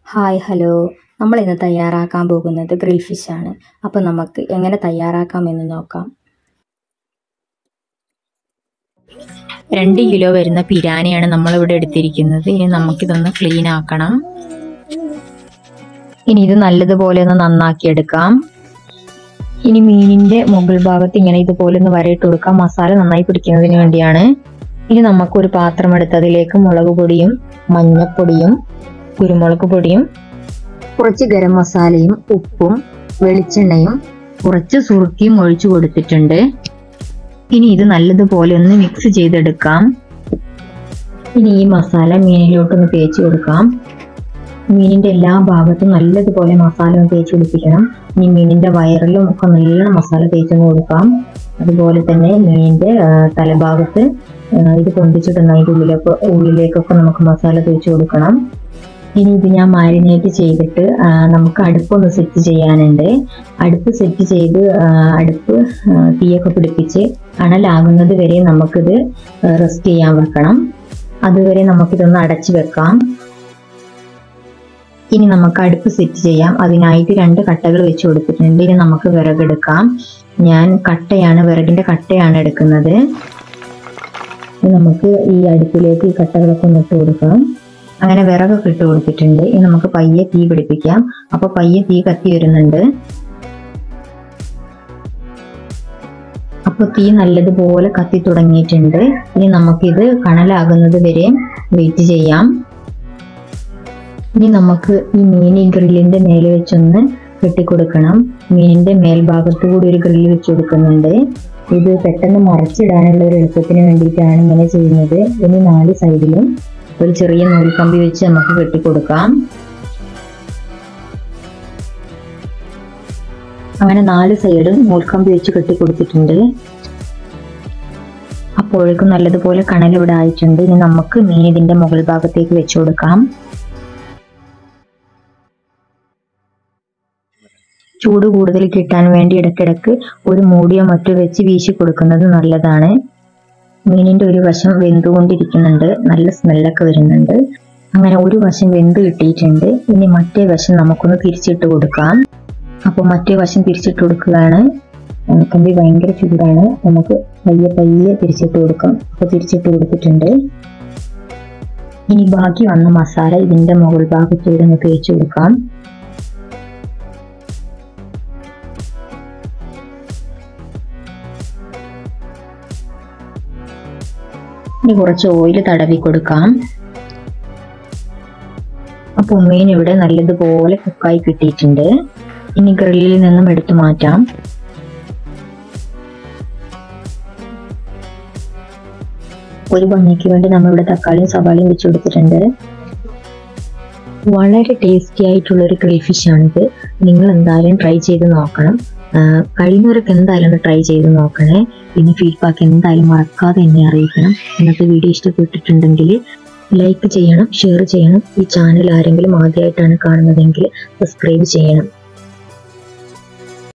Hi hello, നമ്മൾ ഇന്ന് തയ്യാറാക്കാൻ പോകുന്നത് ഗ്രിൽ ഫിഷ് ആണ്. അപ്പോൾ നമുക്ക് എങ്ങനെ തയ്യാറാക്കാമെന്ന് നോക്കാം. 2 കിലോ വരുന്ന പിരാനയാണ് നമ്മളിവിടെ എടുത്തിരിക്കുന്നത്. ഇനി നമുക്കിതൊന്ന് ക്ലീൻ ആക്കണം. ഇനി ഇത് നല്ലതുപോലെ ഒന്ന് നന്നാക്കിയെടുക്കാം. ഇനി മീനിന്റെ മുകൾ ഭാഗത്ത് ഇങ്ങനെ ഇതുപോലെ ഒന്ന് വരയിട്ട് കൊടുക്കാം, മസാല നന്നായി പിടിക്കുന്നതിന് വേണ്ടിയാണ്. ഇനി നമുക്കൊരു പാത്രം എടുത്ത് അതിലേക്ക് മുളക് പൊടിയും മഞ്ഞപ്പൊടിയും കുരുമുളക് പൊടിയും കുറച്ച് ഗരം മസാലയും ഉപ്പും വെളിച്ചെണ്ണയും കുറച്ച് സുറുക്കിയും ഒഴിച്ചു കൊടുത്തിട്ടുണ്ട്. ഇനി ഇത് നല്ലതുപോലെ ഒന്ന് മിക്സ് ചെയ്തെടുക്കാം. ഇനി ഈ മസാല മീനിലോട്ടൊന്ന് തേച്ച് കൊടുക്കാം. മീനിന്റെ എല്ലാ ഭാഗത്തും നല്ലതുപോലെ മസാല ഒന്ന് തേച്ച് പിടിപ്പിക്കണം. ഇനി മീനിന്റെ വയറിലും ഒക്കെ നല്ല മസാല തേച്ചൊന്ന് കൊടുക്കാം. അതുപോലെ തന്നെ മീനിന്റെ തലഭാഗത്ത് ഇത് പൊന്തിച്ചിടുന്ന അതിൻ്റെ ഉള്ളിലേക്കൊക്കെ നമുക്ക് മസാല തേച്ച് കൊടുക്കണം. ഇനി ഇത് ഞാൻ മാരിനേറ്റ് ചെയ്തിട്ട് നമുക്ക് അടുപ്പൊന്ന് സെറ്റ് ചെയ്യാനുണ്ട്. അടുപ്പ് സെറ്റ് ചെയ്ത് അടുപ്പ് തീയൊക്കെ പിടിപ്പിച്ച് അണലാകുന്നത് വരെ നമുക്കിത് റെസ്റ്റ് ചെയ്യാൻ വെക്കണം. അതുവരെ നമുക്കിതൊന്ന് അടച്ചു വെക്കാം. ഇനി നമുക്ക് അടുപ്പ് സെറ്റ് ചെയ്യാം. അതിനായിട്ട് 2 കട്ടകൾ വെച്ച് കൊടുത്തിട്ടുണ്ട്. ഇനി നമുക്ക് വിറകെടുക്കാം. ഞാൻ വിറകിന്റെ കട്ടയാണ് എടുക്കുന്നത്. നമുക്ക് ഈ അടുപ്പിലേക്ക് ഈ കട്ടകളൊക്കെ ഒന്ന് ഇട്ട് കൊടുക്കാം. അങ്ങനെ വിറകൊക്കെ ഇട്ട് കൊടുത്തിട്ടുണ്ട്. ഇനി നമുക്ക് പയ്യെ തീ പിടിപ്പിക്കാം. അപ്പൊ പയ്യെ തീ കത്തി വരുന്നുണ്ട്. അപ്പൊ തീ നല്ലതുപോലെ കത്തി തുടങ്ങിയിട്ടുണ്ട്. ഇനി നമുക്കിത് കണലാകുന്നത് വരെ വെയിറ്റ് ചെയ്യാം. ഇനി നമുക്ക് ഈ മീൻ ഈ ഗ്രില്ലിന്റെ മേലെ വെച്ചൊന്ന് കെട്ടിക്കൊടുക്കണം. മീനിന്റെ മേൽഭാഗത്ത് കൂടി ഒരു ഗ്രില്ല് വെച്ച് കൊടുക്കുന്നുണ്ട്. ഇത് പെട്ടെന്ന് മറച്ചിടാനുള്ള ഒരു എളുപ്പത്തിന് വേണ്ടിയിട്ടാണ് ഇങ്ങനെ ചെയ്യുന്നത്. ഇനി 4 സൈഡിലും ഒരു ചെറിയ നൂൽക്കമ്പി വെച്ച് നമുക്ക് കെട്ടിക്കൊടുക്കാം. അങ്ങനെ 4 സൈഡും നൂൽക്കമ്പി വെച്ച് കെട്ടിക്കൊടുത്തിട്ടുണ്ട്. അപ്പോഴേക്കും നല്ലതുപോലെ കണൽ ഇവിടെ ആയിട്ടുണ്ട്. ഇനി നമുക്ക് മീൻ ഇതിന്റെ മുകൾ ഭാഗത്തേക്ക് വെച്ചു കൊടുക്കാം. ചൂട് കൂടുതൽ കിട്ടാൻ വേണ്ടി ഇടയ്ക്കിടയ്ക്ക് ഒരു മൂടിയോ മറ്റോ വെച്ച് വീശി കൊടുക്കുന്നത് നല്ലതാണ്. മീനിന്റെ ഒരു വശം വെന്തുകൊണ്ടിരിക്കുന്നുണ്ട്, നല്ല സ്മെല്ലൊക്കെ വരുന്നുണ്ട്. അങ്ങനെ ഒരു വശം വെന്ത് കിട്ടിയിട്ടുണ്ട്. ഇനി മറ്റേ വശം നമുക്കൊന്ന് തിരിച്ചിട്ട് കൊടുക്കാം. അപ്പോൾ മറ്റേ വശം തിരിച്ചിട്ട് കൊടുക്കുകയാണ്. കമ്പി ഭയങ്കര ചൂടാണ്. നമുക്ക് പയ്യെ തിരിച്ചിട്ട് കൊടുക്കാം. അപ്പോൾ തിരിച്ചിട്ട് കൊടുത്തിട്ടുണ്ട്. ഇനി ബാക്കി വന്ന മസാല ഇതിന്റെ മുകൾ ഭാഗത്തൂടെ ഒന്ന് തേച്ച് കൊടുക്കാം. ഇനി കുറച്ച് ഓയിൽ തടവി കൊടുക്കാം. അപ്പൊ മീൻ ഇവിടെ നല്ലതുപോലെ കുക്കായി കിട്ടിയിട്ടുണ്ട്. ഇനി ഗ്രില്ലിൽ നിന്നും എടുത്തു മാറ്റാം. ഒരു ഭംഗിക്ക് വേണ്ടി നമ്മളിവിടെ തക്കാളിയും സവാളയും വെച്ച് കൊടുത്തിട്ടുണ്ട്. വളരെ ടേസ്റ്റി ആയിട്ടുള്ള ഒരു ഗ്രിൽ ഫിഷ് ആണിത്. നിങ്ങൾ എന്തായാലും ട്രൈ ചെയ്ത് നോക്കണം. കഴിയുന്നവരൊക്കെ എന്തായാലും ട്രൈ ചെയ്ത് നോക്കണേ. പിന്നെ ഫീഡ്ബാക്ക് എന്തായാലും മറക്കാതെ എന്നെ അറിയിക്കണം. ഇന്നത്തെ വീഡിയോ ഇഷ്ടപ്പെട്ടിട്ടുണ്ടെങ്കിൽ ലൈക്ക് ചെയ്യണം, ഷെയർ ചെയ്യണം. ഈ ചാനൽ ആരെങ്കിലും ആദ്യമായിട്ടാണ് കാണുന്നതെങ്കിൽ സബ്സ്ക്രൈബ് ചെയ്യണം.